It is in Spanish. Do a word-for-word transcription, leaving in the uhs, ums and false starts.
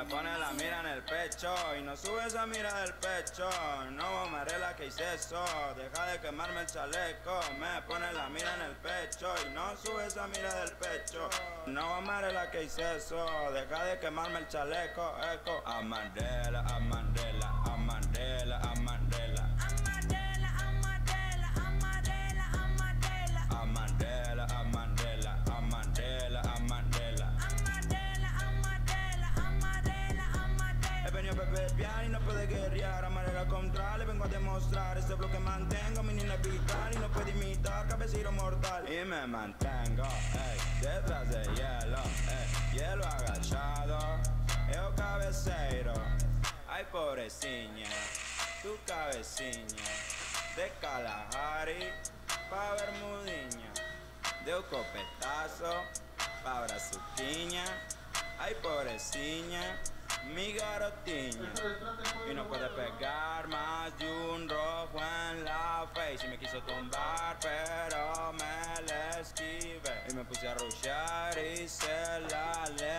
Me pone la mira en el pecho y no sube esa mira del pecho. No me arregla que hice eso, deja de quemarme el chaleco. Me pone la mira en el pecho y no sube esa mira del pecho. No me arregla que hice eso, deja de quemarme el chaleco. Eco. A Mandela, a Mandela, a Mandela, a Mandela. Y no puede guerrear, amarela contra, le vengo a demostrar ese bloque mantengo, mi niña vital y no puede imitar, cabecero mortal. Y me mantengo, ey, detrás de hielo, ey, hielo agachado, yo cabeceiro. Ay pobrecilla, tu cabeciña, de Kalahari pa' Bermudiña, de un copetazo pa' Brazuquiña. Ay pobrecilla, mi garotiña, y no puede pegar más de un rojo en la face. Y me quiso tumbar pero me la esquivé y me puse a rushear y se la le